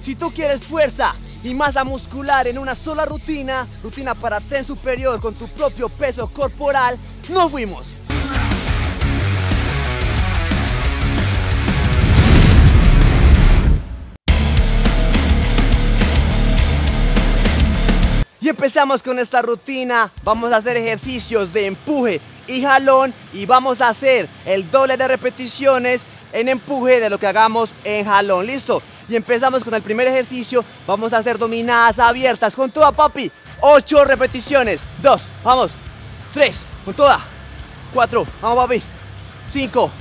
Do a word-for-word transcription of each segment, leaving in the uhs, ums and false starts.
Si tú quieres fuerza y masa muscular en una sola rutina, rutina para tren superior con tu propio peso corporal, ¡nos fuimos! Y empezamos con esta rutina. Vamos a hacer ejercicios de empuje y jalón y vamos a hacer el doble de repeticiones en empuje de lo que hagamos en jalón. ¿Listo? Y empezamos con el primer ejercicio. Vamos a hacer dominadas abiertas con toda, papi. ocho repeticiones. dos, vamos. tres, con toda. cuatro, vamos, papi. cinco,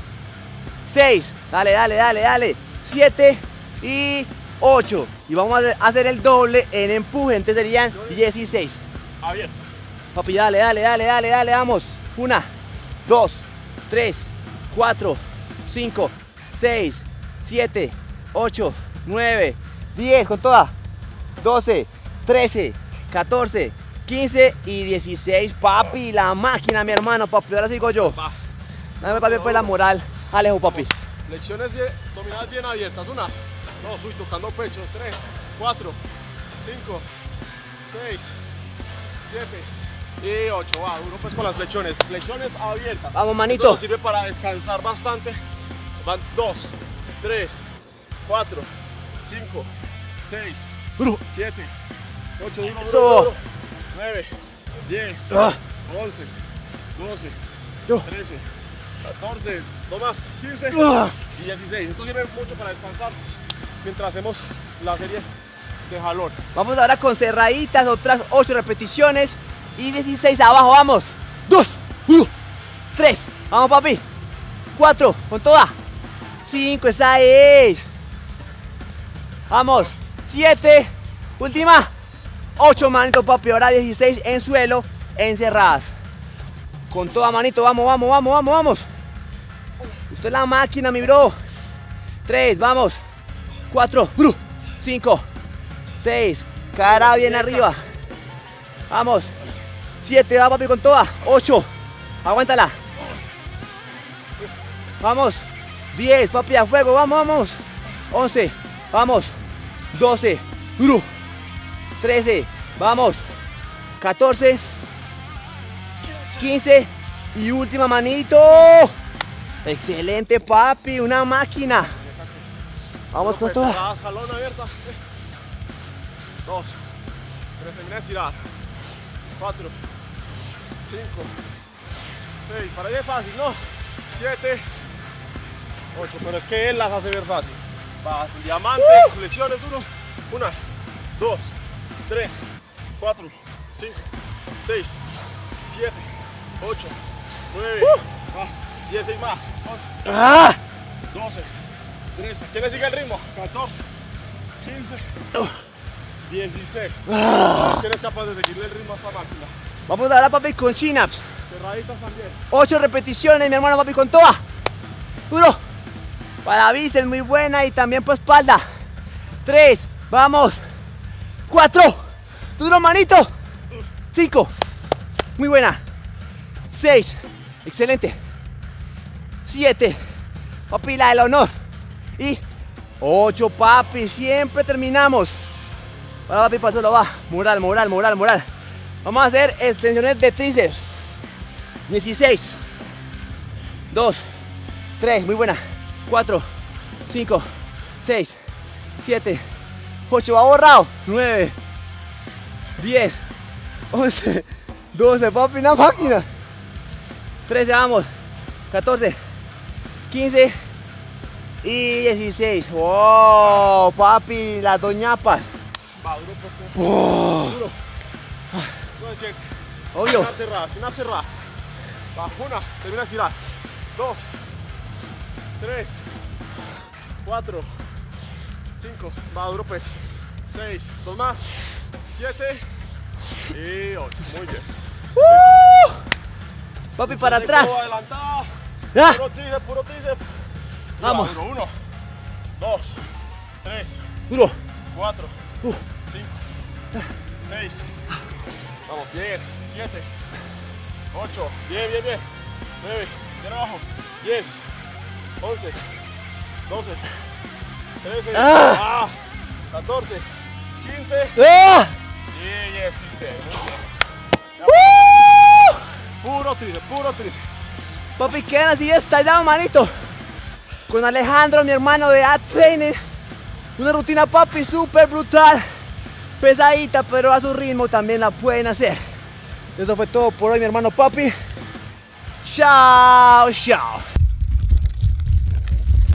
seis, dale, dale, dale, dale. siete y ocho. Y vamos a hacer el doble en empuje, entonces serían dieciséis. Abiertas. Papi, dale, dale, dale, dale, dale, vamos. Una, dos, tres, cuatro, cinco, seis, siete, ocho, nueve, diez, con toda. doce, trece, catorce, quince y dieciséis, papi. La máquina, mi hermano, papi. Ahora sigo yo. Va. Dame, papi, pues la moral. Alejo, papi. Flexiones bien, dominadas bien abiertas. Una, dos, uy, tocando pecho. Tres, cuatro, cinco, seis, siete y ocho. Va, duro pues con las flexiones. Flexiones abiertas. Vamos, manito. Esto nos sirve para descansar bastante. Van dos, tres, cuatro, cinco, seis, siete, ocho, duro, Eso. duro, duro, nueve, diez, Ah. once, doce, Yo. trece, catorce, dos más, quince Ah. y dieciséis. Esto sirve mucho para descansar mientras hacemos la serie de jalón. Vamos ahora con cerraditas, otras ocho repeticiones y dieciséis abajo, vamos. dos, uno, tres, vamos, papi. cuatro, con toda. cinco, esa es. Vamos. siete, última. ocho, manito, papi. Ahora dieciséis en suelo, encerradas. Con toda, manito, vamos, vamos, vamos, vamos, vamos. Usted es la máquina, mi bro. tres, vamos. cuatro, cinco, seis, cara bien arriba. Vamos. siete, va, papi, con toda. ocho, aguántala. Vamos. diez, papi, a fuego, vamos, vamos. once, vamos. doce, trece, vamos. catorce, quince y última, manito. Excelente, papi, una máquina. Vamos con toda. Cerradas, jalón abierta. dos, tres, termina de estirar. cuatro, cinco, seis, para allá es fácil, ¿no? siete, ocho, pero es que él las hace ver fácil. Va, diamante, Uh. flexiones duro. una, dos, tres, cuatro, cinco, seis, siete, ocho, nueve, Uh. va, dieciséis más, once, ¡Ah! doce, trece, ¿quién le sigue el ritmo? catorce, quince, dieciséis. ¡Ah! ¿Quién es capaz de seguirle el ritmo a esta máquina? Vamos a dar, papi, con chin-ups. Cerraditas también. ocho repeticiones, mi hermano, papi, con toda. Duro. Para bíceps, muy buena y también por espalda. tres, vamos. cuatro, duro, manito. cinco, muy buena. seis, excelente. siete, papi, la del honor. Y ocho, papi, siempre terminamos. Ahora, papi, paso lo va. Moral, moral, moral, moral. Vamos a hacer extensiones de tríceps. dieciséis, dos, tres, muy buena. cuatro, cinco, seis, siete, ocho, va borrado. nueve, diez, once, doce, papi, una máquina. trece, vamos. catorce, quince y dieciséis. Wow, papi, las doñapas. Va, duro pues. Este. Oh, Duro. No es cierto. obvio. Sin cerrada, sin cerrada. Va, una, termina de estirar. Dos, tres, cuatro, cinco, va, duro pues. seis, dos más. siete y ocho. Muy bien. Uh, papi, para atrás. Adelantado. Ah. Puro tríceps, puro tríceps. Y Vamos. va, duro. Uno, dos, tres, Duro. cuatro, Uh. cinco, seis. Vamos, bien. siete, ocho, bien, bien, bien. nueve, bien abajo. diez, once, doce, trece, Ah. ah, catorce, quince. ¡Ah! Y dieciséis. ¡Uh! Puro tríceps, puro tríceps. Papi, quedan así estallados, manito. Con Alejandro, mi hermano de A-Training. Una rutina, papi, súper brutal. Pesadita, pero a su ritmo también la pueden hacer. Eso fue todo por hoy, mi hermano, papi. Chao, chao.